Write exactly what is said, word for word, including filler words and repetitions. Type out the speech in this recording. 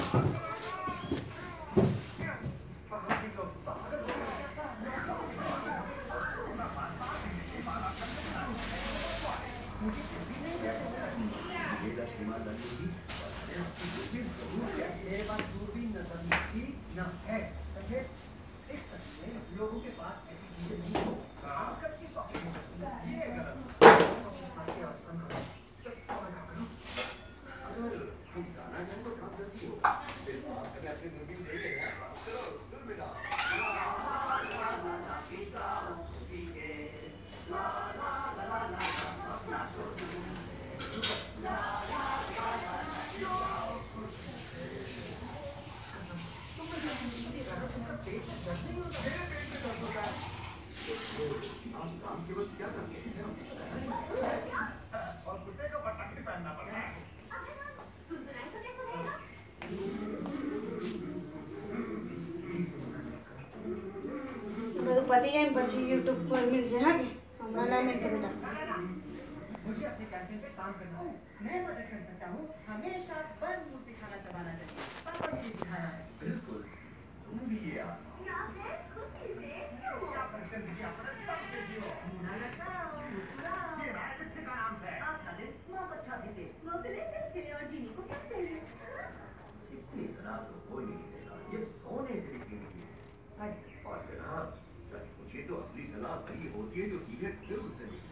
मेरे पास दूरबीन न कभी थी न है, समझे? इस सदी में लोगों के पास ऐसी चीजें नहीं हो, खासकर की शौकीन हो सकती है। ये गलत। अगर तुम गाना गाए तो काम करती हो, फिर आप कभी अपनी दूरबीन देंगे ना? चलो सुन बेटा। आप काम के वक्त क्या करते हैं? और कुत्ते का पट्टा भी पहनना पड़ता है। બધું પતી જાય ને પછી યુટ્યુબ પર મિલ જાય હા કે હમણાં ના મિલતો બેટા मुझे अपने कैंटीन पे काम करना है। मैं मदद कर सकता हूँ। हमेशा बंद मुंह से खाना चबाना चाहिए। पापा ने सिखाया है। बिल्कुल। तुम भी ये या फिर खुशी से या फिर जिंदगी अपने दम से जियो। मुन्ना लगाओ, मुस्कुराओ। ये राजस्थान का नाम है। आपका दिन स्मोक अच्छा बीते। स्मोक ले खिले और जीने को क्या चाहिए? इतनी शराब तो कोई नहीं देगा। ये सोने से भी कीमती है। और जनाब, सच पूछिए तो असली सलाह वही होती है जो सीधे दिल से निकले।